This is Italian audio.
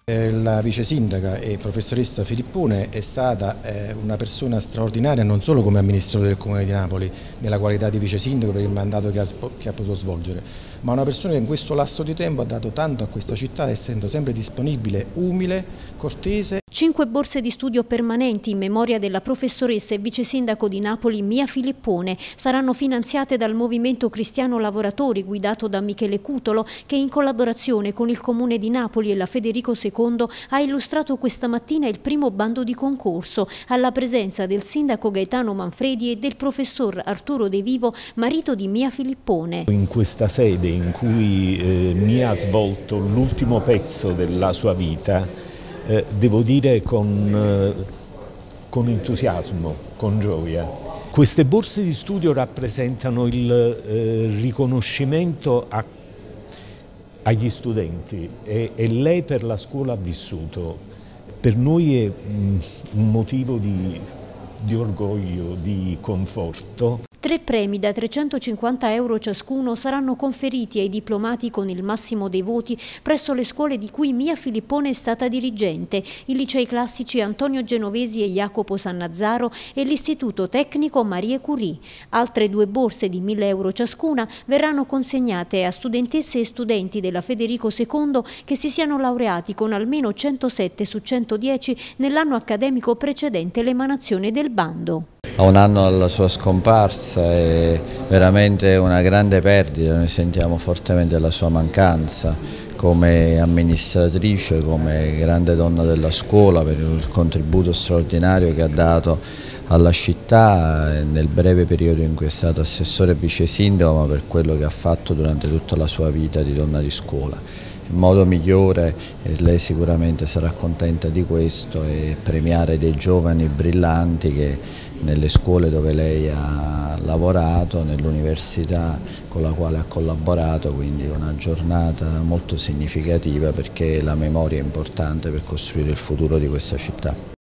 La vice sindaca e professoressa Filippone è stata una persona straordinaria non solo come amministratore del Comune di Napoli, nella qualità di vice sindaco per il mandato che ha potuto svolgere, ma una persona che in questo lasso di tempo ha dato tanto a questa città, essendo sempre disponibile, umile, cortese. 5 borse di studio permanenti in memoria della professoressa e vice sindaco di Napoli Mia Filippone saranno finanziate dal Movimento Cristiano Lavoratori guidato da Michele Cutolo, che in collaborazione con il Comune di Napoli e la Federico II ha illustrato questa mattina il primo bando di concorso alla presenza del sindaco Gaetano Manfredi e del professor Arturo De Vivo, marito di Mia Filippone. In questa sede in cui Mia ha svolto l'ultimo pezzo della sua vita, devo dire con entusiasmo, con gioia. Queste borse di studio rappresentano il riconoscimento agli studenti e lei per la scuola ha vissuto. Per noi è un motivo di orgoglio, di conforto. 3 premi da 350 euro ciascuno saranno conferiti ai diplomati con il massimo dei voti presso le scuole di cui Mia Filippone è stata dirigente, i licei classici Antonio Genovesi e Jacopo Sannazzaro e l'Istituto Tecnico Marie Curie. Altre 2 borse di 1000 euro ciascuna verranno consegnate a studentesse e studenti della Federico II che si siano laureati con almeno 107 su 110 nell'anno accademico precedente l'emanazione del bando. A un anno dalla sua scomparsa è veramente una grande perdita, noi sentiamo fortemente la sua mancanza come amministratrice, come grande donna della scuola, per il contributo straordinario che ha dato alla città nel breve periodo in cui è stata assessore e vice sindaco, ma per quello che ha fatto durante tutta la sua vita di donna di scuola. Il modo migliore, e lei sicuramente sarà contenta di questo, è premiare dei giovani brillanti che nelle scuole dove lei ha lavorato, nell'università con la quale ha collaborato, quindi una giornata molto significativa perché la memoria è importante per costruire il futuro di questa città.